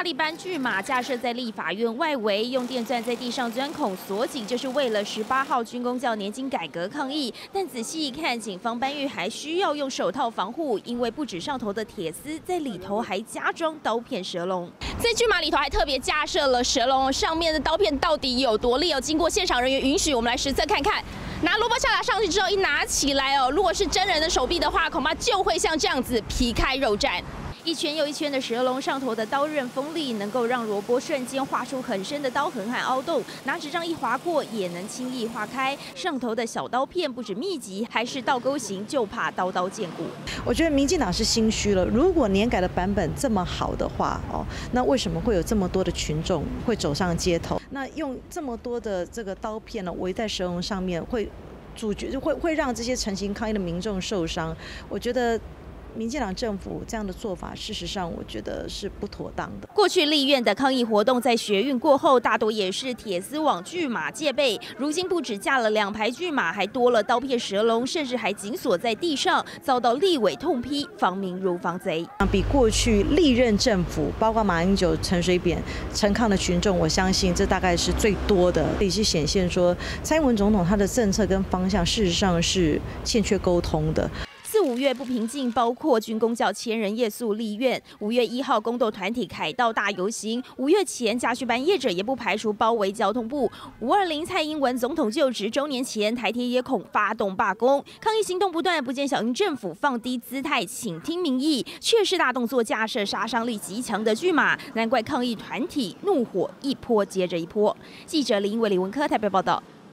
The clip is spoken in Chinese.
大力班巨马架设在立法院外围，用电钻在地上钻孔锁紧，就是为了18号军公教年金改革抗议。但仔细一看，警方搬运还需要用手套防护，因为不止上头的铁丝，在里头还加装刀片蛇笼。在巨马里头还特别架设了蛇笼，上面的刀片到底有多利？经过现场人员允许，我们来实测看看。拿萝卜下打上去之后，一拿起来哦，如果是真人的手臂的话，恐怕就会像这样子皮开肉绽。一圈又一圈的蛇笼上头的刀刃锋利，能够让萝卜瞬间划出很深的刀痕和凹洞。拿纸张一划过，也能轻易划开。上头的小刀片不止密集，还是倒钩型，就怕刀刀见骨。 我觉得民进党是心虚了。如果年改的版本这么好的话，那为什么会有这么多的群众会走上街头？那用这么多的这个刀片呢，围在蛇笼上面，会让这些陈情抗议的民众受伤。我觉得民进党政府这样的做法，事实上我觉得是不妥当的。 过去立院的抗议活动在学运过后，大多也是铁丝网巨马戒备。如今不止架了2排巨马，还多了刀片蛇笼，甚至还紧锁在地上，遭到立委痛批，防民如防贼。 比过去历任政府，包括马英九、陈水扁陈抗的群众，我相信这大概是最多的，也是显现说蔡英文总统他的政策跟方向事实上是欠缺沟通的。 4、5月不平静，包括军公教千人夜宿立院。5月1号，公斗团体凯道大游行。5月前，家训班业者也不排除包围交通部。520蔡英文总统就职周年前，台铁也恐发动罢工。抗议行动不断，不见小英政府放低姿态，倾听民意，却是大动作架设杀伤力极强的巨马。难怪抗议团体怒火一波接着一波。记者林伟、李文科台北报道。